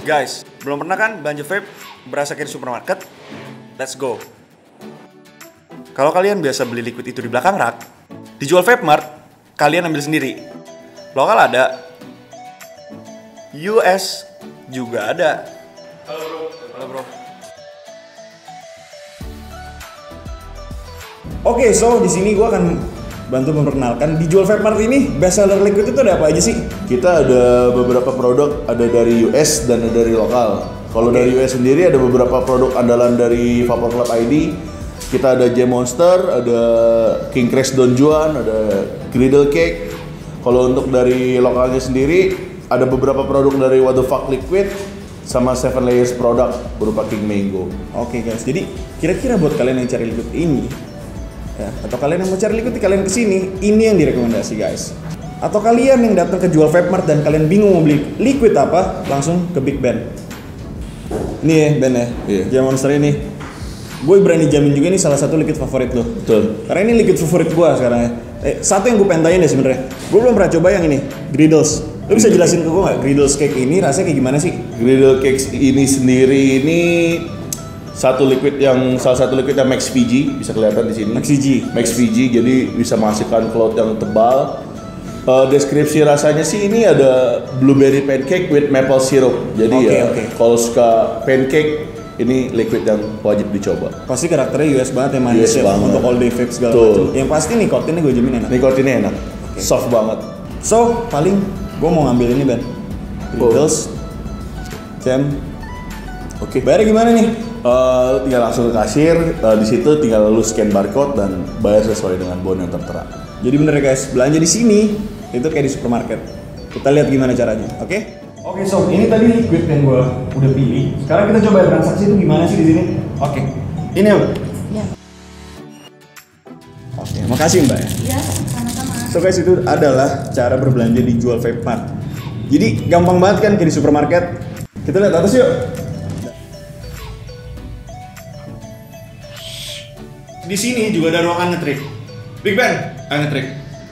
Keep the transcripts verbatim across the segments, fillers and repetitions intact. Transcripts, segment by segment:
Guys, belum pernah kan belanja vape berasa kayak di supermarket? Let's go. Kalau kalian biasa beli liquid itu di belakang rak, dijual Vape Mart, kalian ambil sendiri. Lokal ada, U S juga ada. Halo bro. Halo bro. Oke, so di sini gue akan bantu memperkenalkan dijual Vape Mart ini best seller liquid itu ada apa aja sih? Kita ada beberapa produk, ada dari U S dan ada dari lokal. Kalau Okay. dari U S sendiri ada beberapa produk andalan dari Vapor Club I D. Kita ada J Monster, ada King Crash Don Juan, ada Griddle Cake. Kalau untuk dari lokalnya sendiri ada beberapa produk dari What the Fuck Liquid sama Seven Layers produk berupa King Mango. Oke guys, jadi kira-kira buat kalian yang cari liquid ini, ya, atau kalian yang mau cari liquid kalian kesini, ini yang direkomendasi guys. Atau kalian yang datang ke jual Vape Mart dan kalian bingung mau beli liquid apa, langsung ke Big Ben. Ini ya Ben ya, Iya. J Monster ini. Gue berani jamin juga ini salah satu liquid favorit lo. Betul. Karena ini liquid favorit gue sekarang ya. Eh, satu yang gue pengen tanya deh sebenarnya. Gue belum pernah coba yang ini, Griddles. Lo bisa jelasin ke gue nggak Griddles cake ini rasanya kayak gimana sih? Griddle Cakes ini sendiri ini satu liquid yang salah satu liquid yang Max V G, bisa kelihatan di sini. Max V G. Max V G, jadi bisa menghasilkan cloud yang tebal. Uh, deskripsi rasanya sih ini ada blueberry pancake with maple syrup. Jadi Oke, ya oke. kalau suka pancake ini liquid yang wajib dicoba. Pasti karakternya U S banget ya, manis U S ya banget. untuk all day vape segala Betul. macam. Yang pasti nikotinnya gue jamin enak. Nikotinnya enak, soft banget. So paling gue mau ngambil ini Ben. Griddles, jam. Oke. Bayarnya gimana nih? Uh, lu tinggal langsung ke kasir, uh, di situ tinggal lu scan barcode dan bayar sesuai dengan bon yang tertera. Jadi bener ya guys, belanja di sini itu kayak di supermarket. Kita lihat gimana caranya, oke? Oke sob, ini tadi liquid yang gue udah pilih. Sekarang kita coba transaksi itu gimana sih di sini? Oke, ini ya. Ya, Oke, makasih Mbak ya. ya sama-sama. So guys, itu adalah cara berbelanja di jual Vape Mart. Jadi gampang banget kan kayak di supermarket. Kita lihat atas yuk. Di sini juga ada ruangan ngetrik. Big Ben, ayo ngetrik.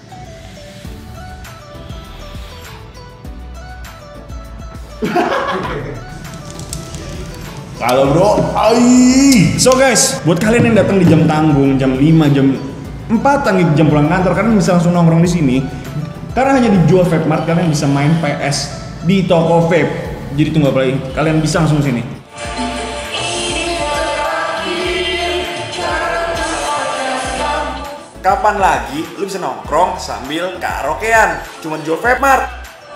Kalau bro, ai. So guys, buat kalian yang datang di jam tanggung, jam lima, jam empatan di jam pulang kantor, kalian bisa langsung nongkrong di sini. Karena hanya dijual Vape Mart, kalian bisa main P S di toko vape. Jadi tunggu apa lagi? Kalian bisa langsung sini. Kapan lagi lu bisa nongkrong sambil karaokean? Cuma di jual Vape Mart.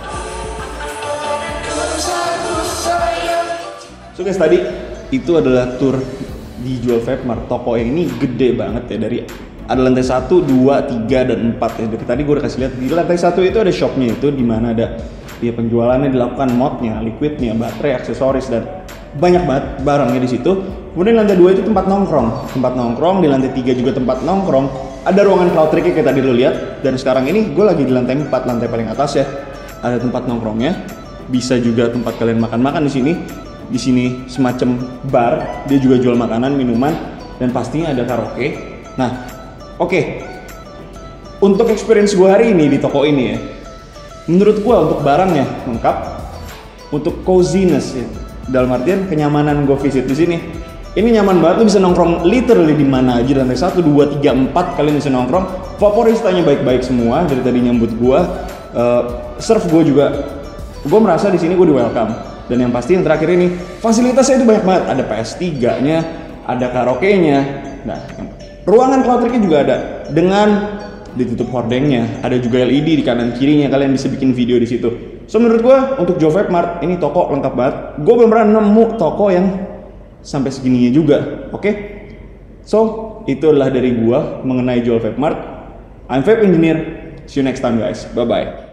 So guys, tadi itu adalah tour di jual Vape Mart. Toko yang ini gede banget ya, dari ada lantai satu, dua, tiga, dan empat ya. Dari tadi gue udah kasih lihat di lantai satu itu ada shopnya, itu di mana ada ya penjualannya, dilakukan modnya, liquidnya, baterai, aksesoris, dan banyak banget barangnya di situ. Kemudian lantai dua itu tempat nongkrong, tempat nongkrong. Di lantai tiga juga tempat nongkrong. Ada ruangan cloud trick kayak tadi lo lihat. Dan sekarang ini gue lagi di lantai empat, lantai paling atas ya. Ada tempat nongkrongnya. Bisa juga tempat kalian makan-makan di sini. Di sini semacam bar. Dia juga jual makanan, minuman, dan pastinya ada karaoke. Nah, oke. Okay. Untuk experience gue hari ini di toko ini ya, menurut gue untuk barangnya lengkap, untuk coziness ya, dalam artian kenyamanan gue visit di sini. Ini nyaman banget, lu bisa nongkrong literally di mana aja, lantai satu, dua, tiga, empat kalian bisa nongkrong. Vaporistanya baik-baik semua dari tadi nyambut gue, uh, serve gue juga. Gue merasa di sini gue di welcome. Dan yang pasti yang terakhir ini fasilitasnya itu banyak banget. Ada P S tiga-nya, ada karaoke-nya. Nah, ruangan cloud trick-nya juga ada dengan ditutup hordengnya. Ada juga L E D di kanan kirinya, kalian bisa bikin video di situ. So menurut gue untuk Joe Vape Mart ini toko lengkap banget. Gue belum pernah nemu toko yang sampai segininya juga, oke? Okay? So itu adalah dari gue mengenai Joe Vape Mart. I'm Vape Engineer. See you next time guys. Bye bye.